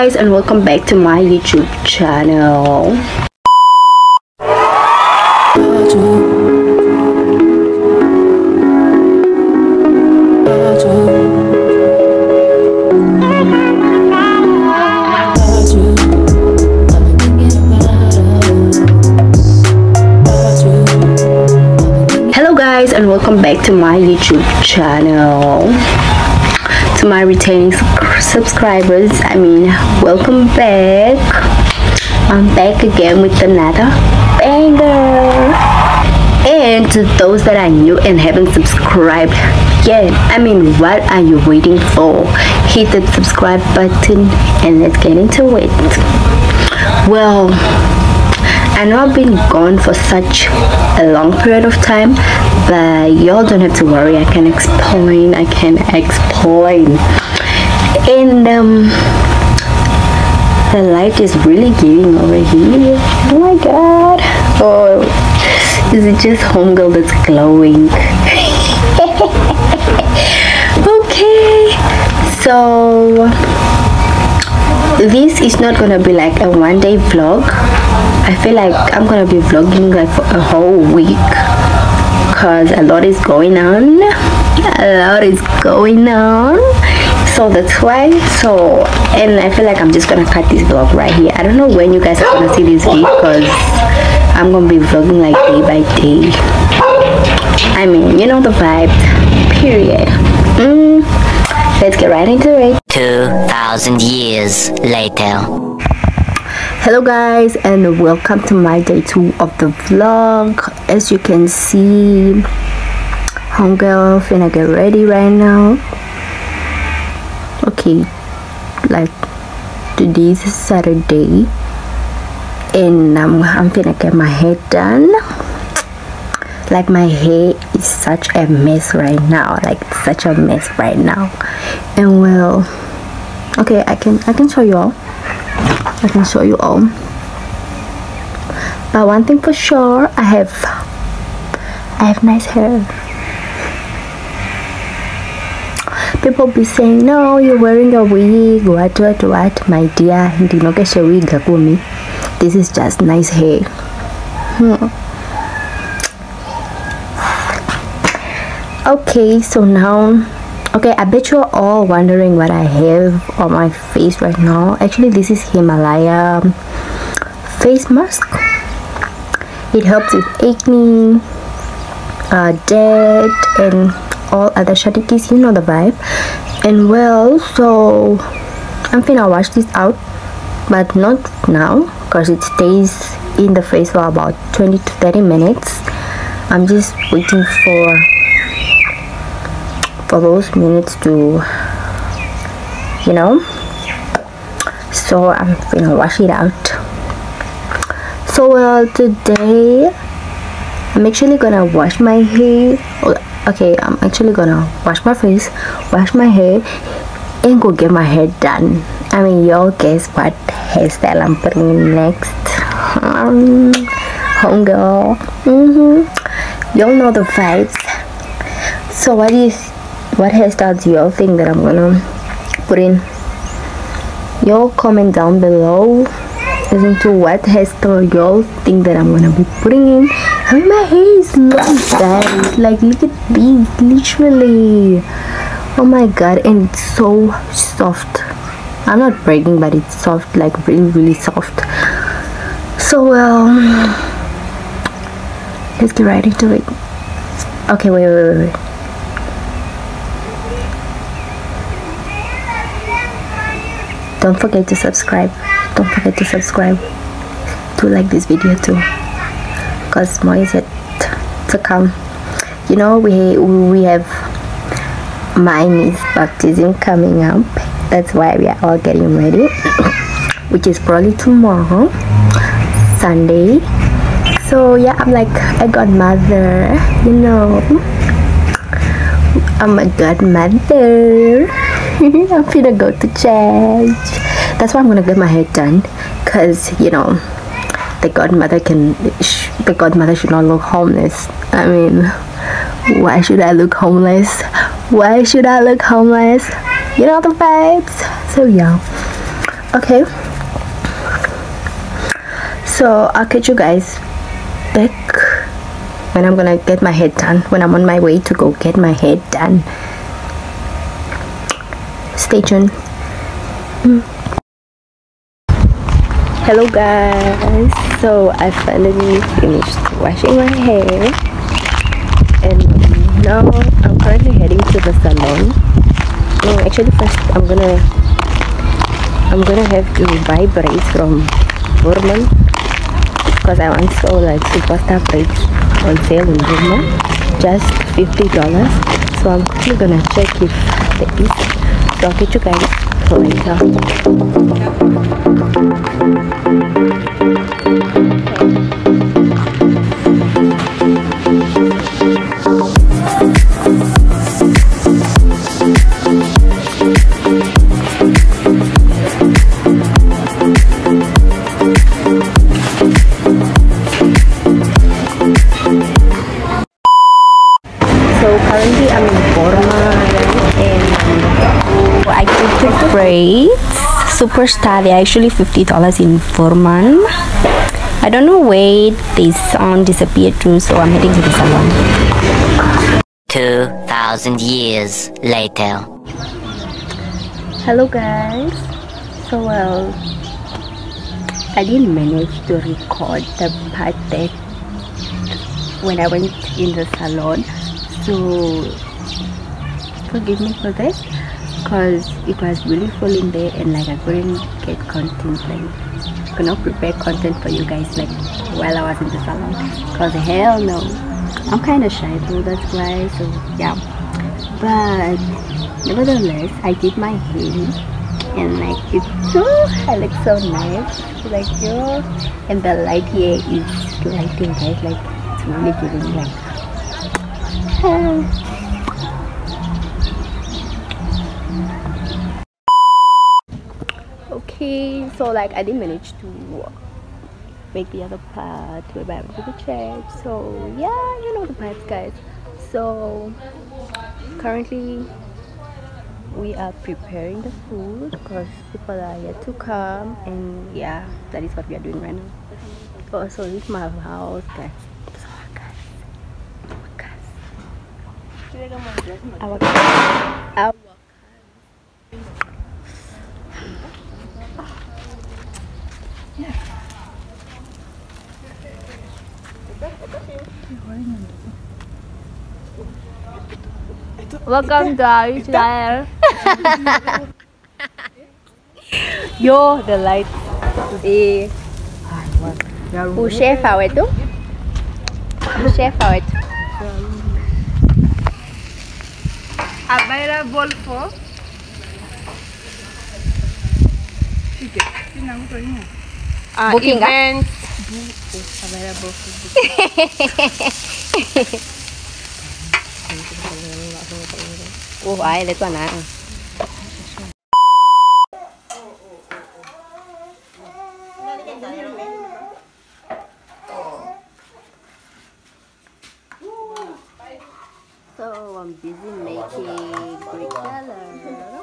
guys, and welcome back to my YouTube channel. Hello guys, and welcome back to my YouTube channel. To my returning subscribers, welcome back. I'm back again with another banger. And to those that are new and haven't subscribed yet, what are you waiting for? Hit the subscribe button and let's get into it. Well, I know I've been gone for such a long period of time, but y'all don't have to worry. I can explain. And the light is really giving over here. Oh my god. Oh, is it just homegirl that's glowing? Okay, so this is not gonna be like a one-day vlog. I feel like I'm gonna be vlogging like for a whole week because a lot is going on. So that's why. And I feel like I'm just gonna cut this vlog right here. I don't know when you guys are gonna see this video because I'm gonna be vlogging like day by day. You know the vibe. Period. Let's get right into it. 2,000 years later. Hello guys, and welcome to my day 2 of the vlog. As you can see, homegirl finna get ready right now. Okay, like today's Saturday and I'm finna get my hair done. Like my hair is such a mess right now, and well, okay, I can show you all. But one thing for sure, I have nice hair. People be saying, no, you're wearing a wig, what, my dear. This is just nice hair. Okay, so now, I bet you're all wondering what I have on my face right now. Actually, this is Himalaya face mask. It helps with acne, dead, and all other shadikies, you know the vibe. And well, so I'm finna wash this out, but not now because it stays in the face for about 20 to 30 minutes. I'm just waiting for those minutes to, so I'm gonna wash it out. So well, today I'm actually gonna wash my hair. Okay, I'm actually gonna wash my face, wash my hair, and go get my hair done. Y'all guess what hairstyle I'm putting next? Homegirl. Y'all know the vibes. So what hairstyles do y'all think that I'm gonna put in? Y'all comment down below as into what hairstyle y'all think that I'm gonna be putting in. My hair is long, guys. Like, look at these, literally. Oh my god, and it's so soft. I'm not bragging, but it's soft, like really soft. So well, let's get right into it. Okay, wait. Don't forget to subscribe. To like this video too, because more is yet to come. We have my niece baptism coming up. That's why we are all getting ready, which is probably tomorrow, Sunday. So yeah, I'm like a godmother, I'm a godmother. I'm finna go to church. That's why I'm gonna get my hair done, because the godmother should not look homeless. Why should I look homeless? You know the vibes. So yeah, Okay, so I'll catch you guys back when I'm gonna get my hair done, when I'm on my way to go get my hair done. Stay tuned. Hello guys, so I finally finished washing my hair, and now I'm currently heading to the salon. No, actually first I'm gonna have to buy braids from Burman, because I want so like superstar braids on sale in Burman, just $50. So I'm quickly gonna check if there is. So I'll get you guys later. Currently I'm in Burma, and I took braids. Superstar, they're actually $50 in Burman. I don't know where this sound disappeared to, so I'm heading to the salon. 2,000 years later. Hello guys. So well, I didn't manage to record the part that when I went in the salon. So forgive me for that, because it was really full in there, and like I couldn't get content, like could not prepare content for you guys like while I was in the salon, because hell no, I'm kind of shy though, that's why. So yeah, but nevertheless I did my hair, and like it's so, I look so nice, like yo, and the light here is lighting guys, like it's really giving like okay, so like I didn't manage to make the other part where I went to the church. So yeah, you know the parts guys. So currently we are preparing the food because people are yet to come, and yeah, that is what we are doing right now. Oh, so this is my house guys. Our welcome to our channel. Yo, the lights. See. O chef awet tu? O chef awet. Available for booking events. Available for oh, ay, leto na. So I'm busy making Greek salad.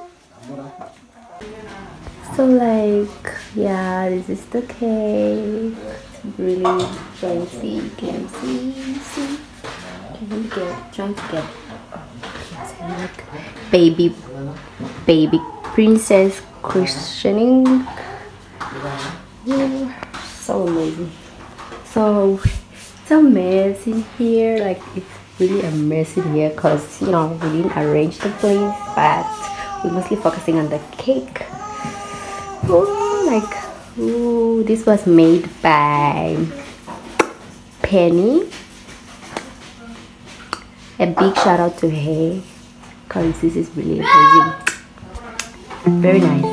So like, yeah, this is the cake. It's really fancy. Can you see? Can you get? Trying to get like baby princess christening. Yeah, so amazing. So it's a mess in here. Like it's really a mess in here because, you know, we didn't arrange the place, but we're mostly focusing on the cake. Oh, like, ooh, this was made by Penny. A big shout out to her because this is really amazing. Very nice.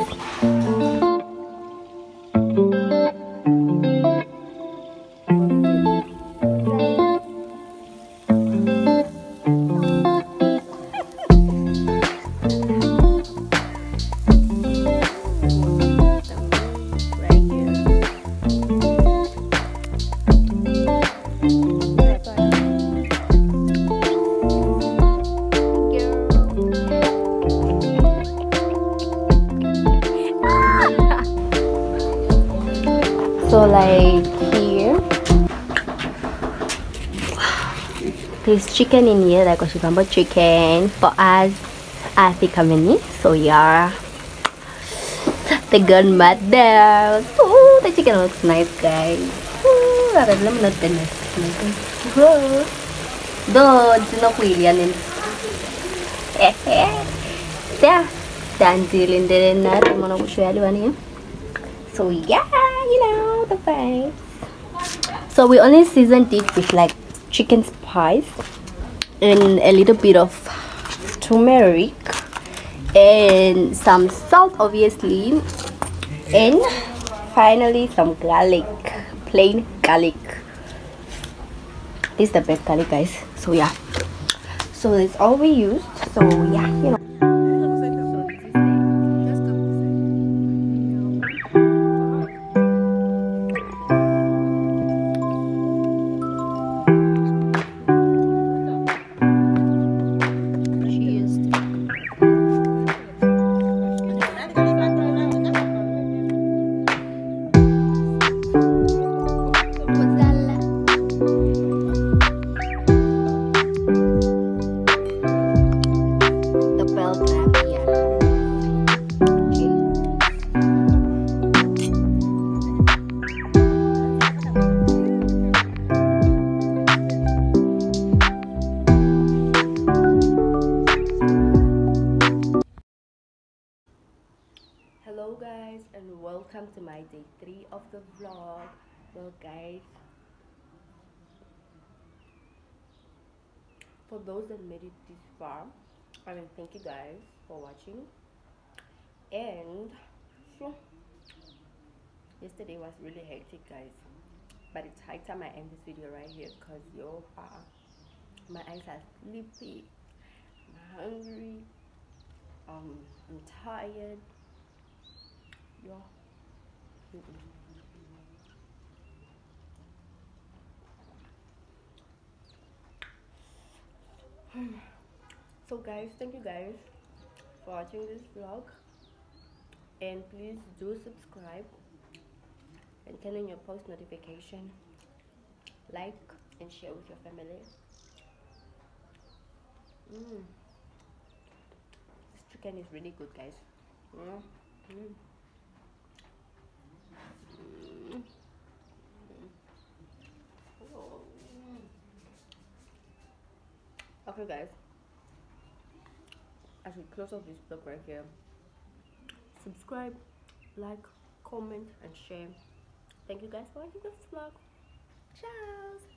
So like here there's chicken in here, like cucumber chicken for us African. So yeah, the grandmother. Oh, the chicken looks nice, guys. Oh, I'm not the yeah, dancing in the so yeah, you know the vibes. So we only seasoned it with like chicken spice and a little bit of turmeric and some salt, obviously, and finally some garlic, plain garlic. This is the best garlic, guys. So yeah, so that's all we used. So yeah, you know. Hello guys, and welcome to my day 3 of the vlog. Well guys, for those that made it this far, I mean thank you guys for watching. And so yesterday was really hectic, guys, but it's high time I end this video right here because my eyes are sleepy, I'm hungry, I'm tired. Yo. So guys, thank you guys for watching this vlog, and please do subscribe and turn on your post notification, like and share with your family. This chicken is really good, guys. Okay guys, as we close off this vlog right here, subscribe, like, comment and share. Thank you guys for watching this vlog. Ciao.